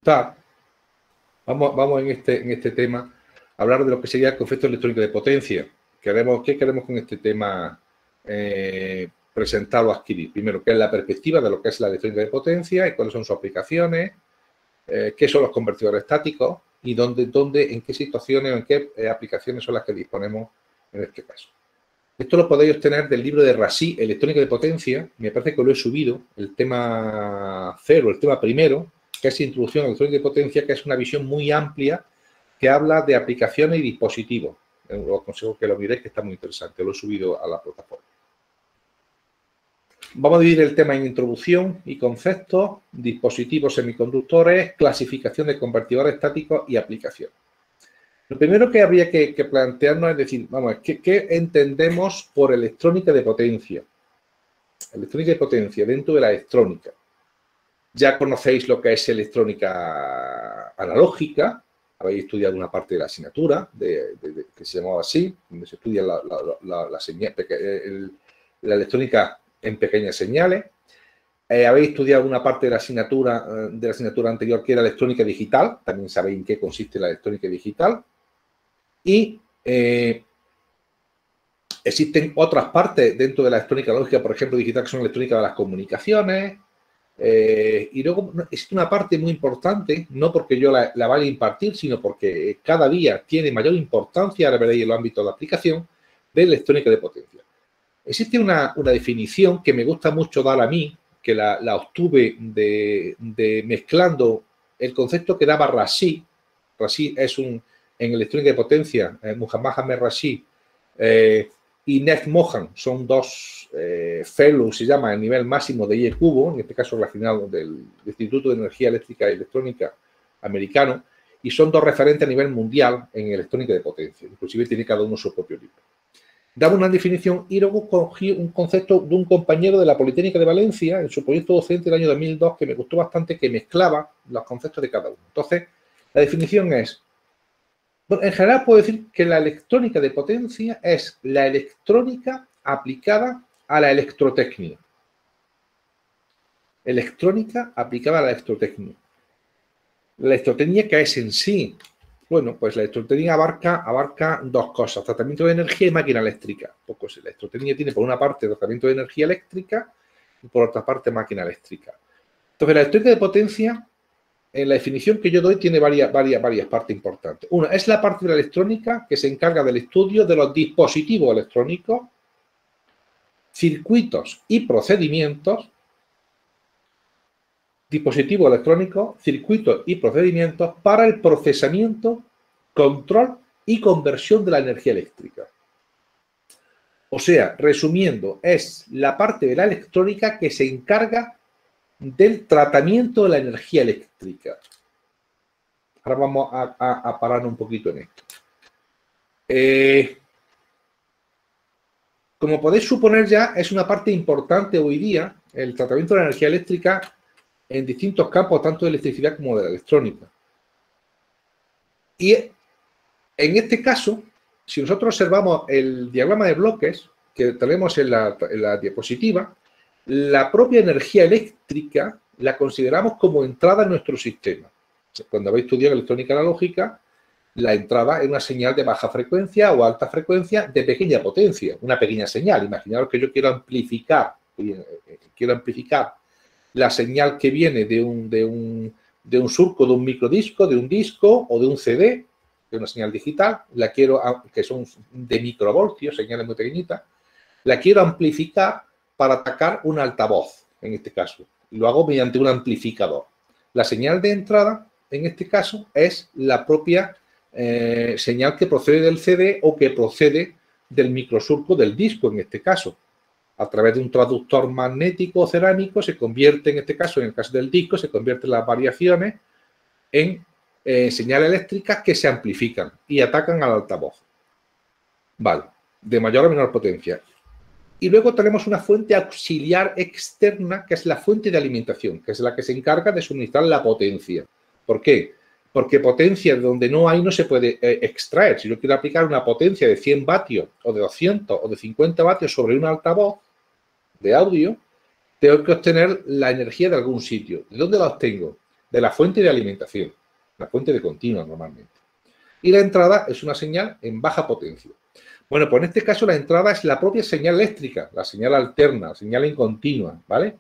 gustar, vamos en este tema a hablar de lo que sería el concepto electrónico de potencia. ¿Qué queremos con este tema presentar o adquirir? Primero, ¿qué es la perspectiva de lo que es la electrónica de potencia y cuáles son sus aplicaciones? ¿Qué son los convertidores estáticos? Y en qué situaciones o en qué aplicaciones son las que disponemos en este caso. Esto lo podéis obtener del libro de Rassi, Electrónica de Potencia. Me parece que lo he subido, el tema 0, el tema primero, que es Introducción a la Electrónica de Potencia, que es una visión muy amplia que habla de aplicaciones y dispositivos. Os aconsejo que lo miréis, que está muy interesante. Lo he subido a la plataforma. Vamos a dividir el tema en introducción y conceptos, dispositivos semiconductores, clasificación de convertidores estáticos y aplicaciones. Lo primero que habría que plantearnos es decir, vamos, ¿qué entendemos por electrónica de potencia? Electrónica de potencia dentro de la electrónica. Ya conocéis lo que es electrónica analógica, habéis estudiado una parte de la asignatura que se llamaba así, donde se estudia la electrónica en pequeñas señales. Habéis estudiado una parte de la asignatura anterior que era electrónica digital, también sabéis en qué consiste la electrónica digital. Y existen otras partes dentro de la electrónica analógica, por ejemplo, digital, que son electrónica de las comunicaciones. Y luego existe una parte muy importante, no porque yo la vaya a impartir, sino porque cada día tiene mayor importancia, ahora veréis en el ámbito de aplicación, de electrónica de potencia. Existe una definición que me gusta mucho dar a mí, que la obtuve mezclando el concepto que daba Rassi. Rassi es en electrónica de potencia, Muhammad Ahmed Rassi y Nev Mohan son dos fellows, se llama, a nivel máximo de IE Cubo, en este caso relacionado del Instituto de Energía Eléctrica y Electrónica americano, y son dos referentes a nivel mundial en electrónica de potencia. Inclusive tiene cada uno su propio libro. Daba una definición y luego cogí un concepto de un compañero de la Politécnica de Valencia en su proyecto docente del año 2002 que me gustó bastante, que mezclaba los conceptos de cada uno. Entonces, la definición es, bueno, en general puedo decir que la electrónica de potencia es la electrónica aplicada a la electrotecnia. Electrónica aplicada a la electrotecnia. La electrotecnia, ¿qué es en sí? Bueno, pues la electrotecnia abarca dos cosas, tratamiento de energía y máquina eléctrica. Pues la electrotecnia tiene por una parte tratamiento de energía eléctrica y por otra parte máquina eléctrica. Entonces, la electrónica de potencia, en la definición que yo doy, tiene varias partes importantes. Una es la parte de la electrónica que se encarga del estudio de los dispositivos electrónicos, circuitos y procedimientos, dispositivos electrónicos, circuitos y procedimientos para el procesamiento, control y conversión de la energía eléctrica. O sea, resumiendo, es la parte de la electrónica que se encarga del tratamiento de la energía eléctrica. Ahora vamos a parar un poquito en esto. Como podéis suponer ya, es una parte importante hoy día el tratamiento de la energía eléctrica en distintos campos, tanto de electricidad como de la electrónica. Y en este caso, si nosotros observamos el diagrama de bloques que tenemos en la diapositiva, la propia energía eléctrica la consideramos como entrada en nuestro sistema. Cuando habéis estudiado electrónica analógica, la entrada es una señal de baja frecuencia o alta frecuencia de pequeña potencia, una pequeña señal. Imaginaos que yo quiero amplificar la señal que viene de un surco, de un microdisco, de un disco o de un CD, de una señal digital, la quiero, que son de microvoltios, señales muy pequeñitas, la quiero amplificar para atacar un altavoz, en este caso. Y lo hago mediante un amplificador. La señal de entrada, en este caso, es la propia señal que procede del CD o que procede del microsurco del disco, en este caso. A través de un traductor magnético o cerámico se convierte, en este caso, en el caso del disco, se convierten las variaciones en señales eléctricas que se amplifican y atacan al altavoz. Vale, de mayor o menor potencia. Y luego tenemos una fuente auxiliar externa, que es la fuente de alimentación, que es la que se encarga de suministrar la potencia. ¿Por qué? Porque potencia donde no hay no se puede extraer. Si yo quiero aplicar una potencia de 100 vatios o de 200 o de 50 vatios sobre un altavoz de audio, tengo que obtener la energía de algún sitio. ¿De dónde la obtengo? de la fuente de alimentación, la fuente de continua normalmente. Y la entrada es una señal en baja potencia. Bueno, pues en este caso la entrada es la propia señal eléctrica, la señal alterna, la señal en continua, ¿vale?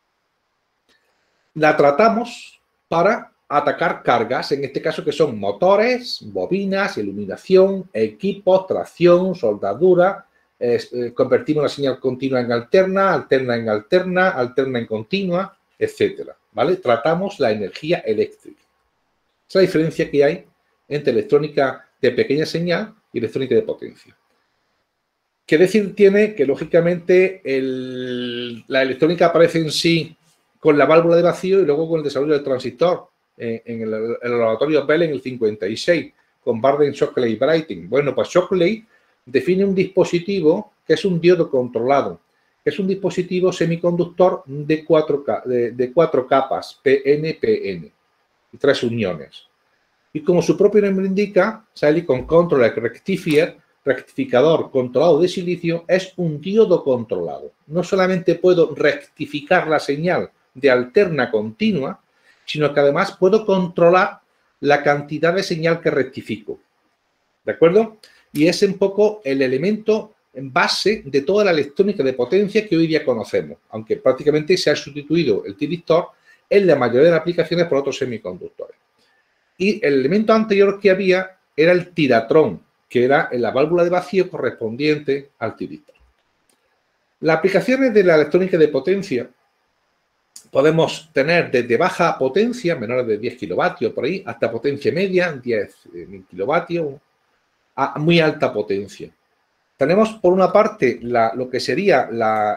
La tratamos para atacar cargas, en este caso que son motores, bobinas, iluminación, equipos, tracción, soldadura. Convertimos la señal continua en alterna, alterna en alterna, alterna en continua, etcétera, ¿vale? Tratamos la energía eléctrica. Esa es la diferencia que hay entre electrónica de pequeña señal y electrónica de potencia. ¿Qué decir tiene? Que, lógicamente, la electrónica aparece en sí con la válvula de vacío y luego con el desarrollo del transistor en el laboratorio Bell en el 56, con Barden, Shockley y Brighting. Bueno, pues Shockley define un dispositivo que es un diodo controlado, que es un dispositivo semiconductor de cuatro capas, PN-PN, y 3 uniones. Y como su propio nombre indica, Silicon Controller Rectifier, rectificador controlado de silicio, es un diodo controlado. No solamente puedo rectificar la señal de alterna continua, sino que además puedo controlar la cantidad de señal que rectifico. ¿De acuerdo? Y es un poco el elemento en base de toda la electrónica de potencia que hoy día conocemos, aunque prácticamente se ha sustituido el tiristor en la mayoría de las aplicaciones por otros semiconductores. Y el elemento anterior que había era el tiratrón, que era la válvula de vacío correspondiente al tiristor. Las aplicaciones de la electrónica de potencia podemos tener desde baja potencia, menores de 10 kilovatios por ahí, hasta potencia media, 10.000 kilovatios, a muy alta potencia. Tenemos por una parte lo que sería la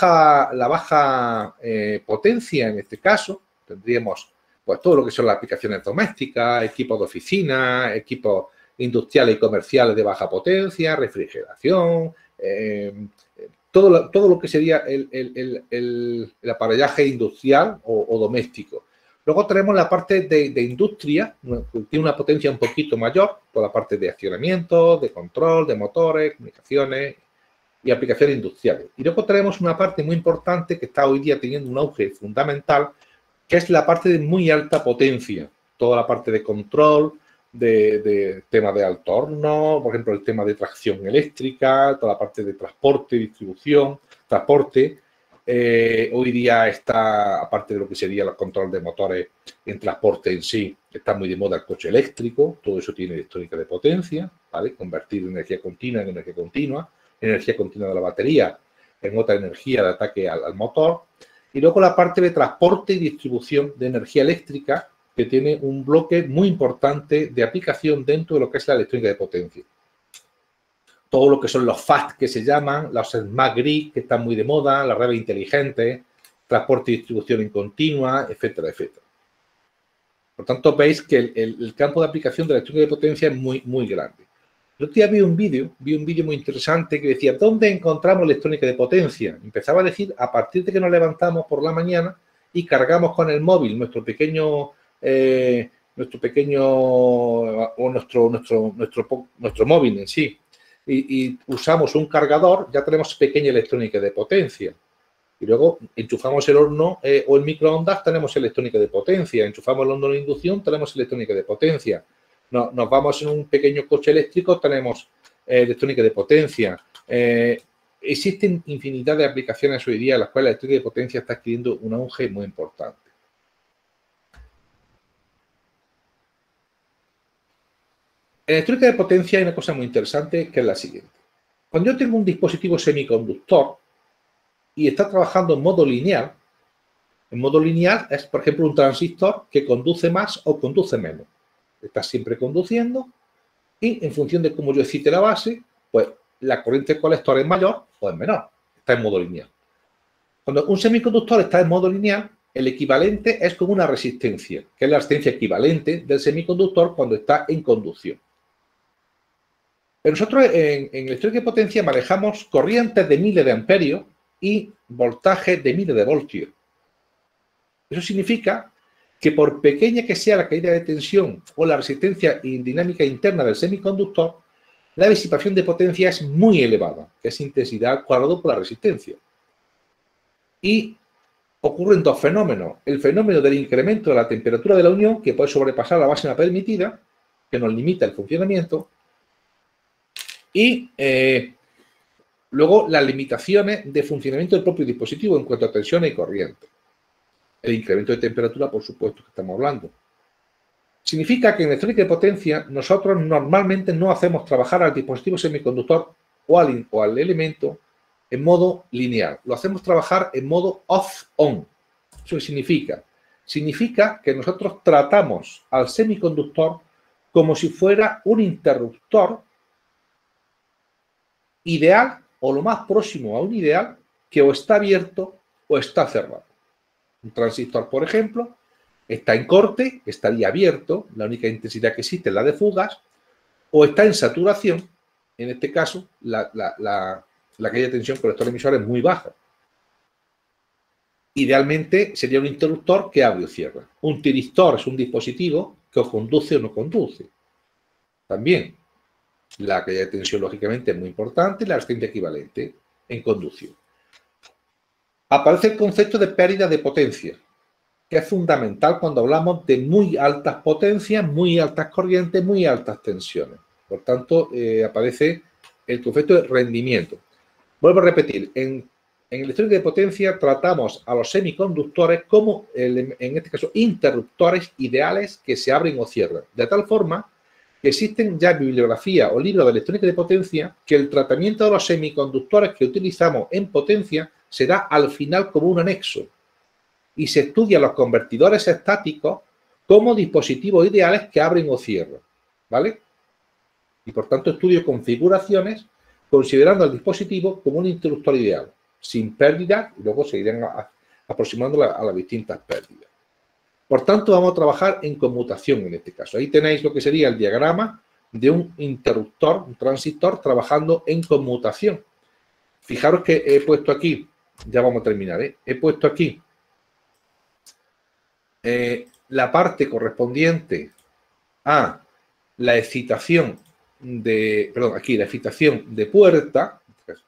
baja potencia, en este caso, tendríamos pues todo lo que son las aplicaciones domésticas, equipos de oficina, equipos industriales y comerciales de baja potencia, refrigeración, todo lo que sería el aparellaje industrial o doméstico. Luego tenemos la parte de industria, que tiene una potencia un poquito mayor, toda la parte de accionamiento, de control, de motores, comunicaciones y aplicaciones industriales. Y luego tenemos una parte muy importante que está hoy día teniendo un auge fundamental, que es la parte de muy alta potencia, toda la parte de control, de temas de alto horno, por ejemplo, el tema de tracción eléctrica, toda la parte de transporte, distribución, transporte. Hoy día está, aparte de lo que sería el control de motores en transporte en sí, está muy de moda el coche eléctrico, todo eso tiene electrónica de potencia, ¿vale? Convertir energía continua en energía continua de la batería en otra energía de ataque al motor. Y luego la parte de transporte y distribución de energía eléctrica, que tiene un bloque muy importante de aplicación dentro de lo que es la electrónica de potencia. Todo lo que son los FAST que se llaman, los Smart Grid que están muy de moda, las redes inteligentes, transporte y distribución en continua, etcétera, etcétera. Por tanto, veis que el campo de aplicación de la electrónica de potencia es muy, muy grande. El otro día vi un vídeo muy interesante que decía, ¿dónde encontramos electrónica de potencia? Empezaba a decir, a partir de que nos levantamos por la mañana y cargamos con el móvil nuestro móvil en sí, y usamos un cargador, ya tenemos pequeña electrónica de potencia. Y luego enchufamos el horno o el microondas, tenemos electrónica de potencia. Enchufamos el horno de inducción, tenemos electrónica de potencia. Nos vamos en un pequeño coche eléctrico, tenemos electrónica de potencia. Existen infinidad de aplicaciones hoy día en las cuales la electrónica de potencia está adquiriendo un auge muy importante. En electrónica de potencia hay una cosa muy interesante que es la siguiente. Cuando yo tengo un dispositivo semiconductor y está trabajando en modo lineal es, por ejemplo, un transistor que conduce más o conduce menos. Está siempre conduciendo y en función de cómo yo excite la base, pues la corriente colector es mayor o es menor. Está en modo lineal. Cuando un semiconductor está en modo lineal, el equivalente es como una resistencia, que es la resistencia equivalente del semiconductor cuando está en conducción. Pero nosotros en electrónica de potencia manejamos corrientes de miles de amperios y voltajes de miles de voltios. Eso significa que por pequeña que sea la caída de tensión o la resistencia dinámica interna del semiconductor, la disipación de potencia es muy elevada, que es intensidad al cuadrado por la resistencia. Y ocurren dos fenómenos. El fenómeno del incremento de la temperatura de la unión, que puede sobrepasar la máxima permitida, que nos limita el funcionamiento, y luego las limitaciones de funcionamiento del propio dispositivo en cuanto a tensiones y corriente. El incremento de temperatura, por supuesto, que estamos hablando. Significa que en electrónica de potencia nosotros normalmente no hacemos trabajar al dispositivo semiconductor o al elemento en modo lineal. Lo hacemos trabajar en modo off-on. ¿Eso qué significa? Significa que nosotros tratamos al semiconductor como si fuera un interruptor ideal o lo más próximo a un ideal que o está abierto o está cerrado. Un transistor, por ejemplo, está en corte, estaría abierto, la única intensidad que existe es la de fugas, o está en saturación, en este caso, la caída de tensión colector emisor es muy baja. Idealmente sería un interruptor que abre o cierra. Un tiristor es un dispositivo que o conduce o no conduce. También, la caída de tensión, lógicamente, es muy importante, la resistencia equivalente en conducción. Aparece el concepto de pérdida de potencia, que es fundamental cuando hablamos de muy altas potencias, muy altas corrientes, muy altas tensiones. Por tanto, aparece el concepto de rendimiento. Vuelvo a repetir, en electrónica de potencia tratamos a los semiconductores como, en este caso, interruptores ideales que se abren o cierran. De tal forma que existen ya bibliografía o libros de electrónica de potencia que el tratamiento de los semiconductores que utilizamos en potencia será al final como un anexo. Y se estudian los convertidores estáticos como dispositivos ideales que abren o cierran, ¿vale? Y por tanto estudio configuraciones considerando al dispositivo como un interruptor ideal, sin pérdida, y luego se irán aproximando a las distintas pérdidas. Por tanto, vamos a trabajar en conmutación en este caso. Ahí tenéis lo que sería el diagrama de un interruptor, un transistor, trabajando en conmutación. Fijaros que he puesto aquí, ya vamos a terminar, he puesto aquí la parte correspondiente a la excitación la excitación de puerta,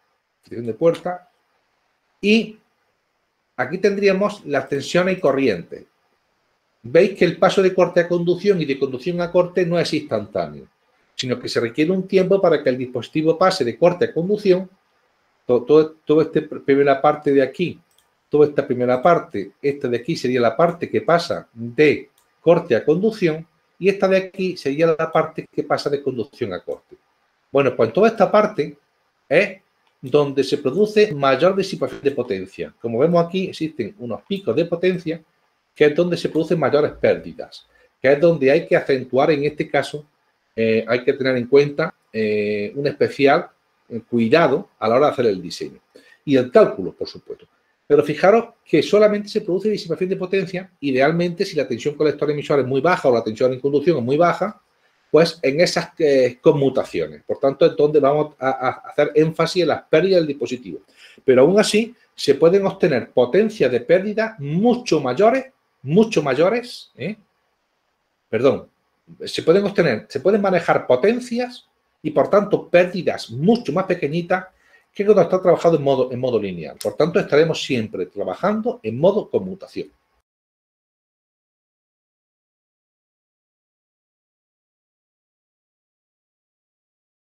y aquí tendríamos las tensiones y corrientes. Veis que el paso de corte a conducción y de conducción a corte no es instantáneo, sino que se requiere un tiempo para que el dispositivo pase de corte a conducción. Toda esta primera parte de aquí, toda esta primera parte, esta de aquí sería la parte que pasa de corte a conducción, y esta de aquí sería la parte que pasa de conducción a corte. Bueno, pues en toda esta parte es donde se produce mayor disipación de potencia. Como vemos aquí, existen unos picos de potencia, que es donde se producen mayores pérdidas, que es donde hay que acentuar, en este caso, hay que tener en cuenta un especial cuidado a la hora de hacer el diseño. Y el cálculo, por supuesto. Pero fijaros que solamente se produce disipación de potencia, idealmente si la tensión colector emisor es muy baja o la tensión en conducción es muy baja, pues en esas conmutaciones. Por tanto, es donde vamos a hacer énfasis en las pérdidas del dispositivo. Pero aún así, se pueden obtener potencias de pérdida mucho mayores, se pueden manejar potencias y, por tanto, pérdidas mucho más pequeñitas que cuando está trabajado en modo lineal. Por tanto, estaremos siempre trabajando en modo conmutación.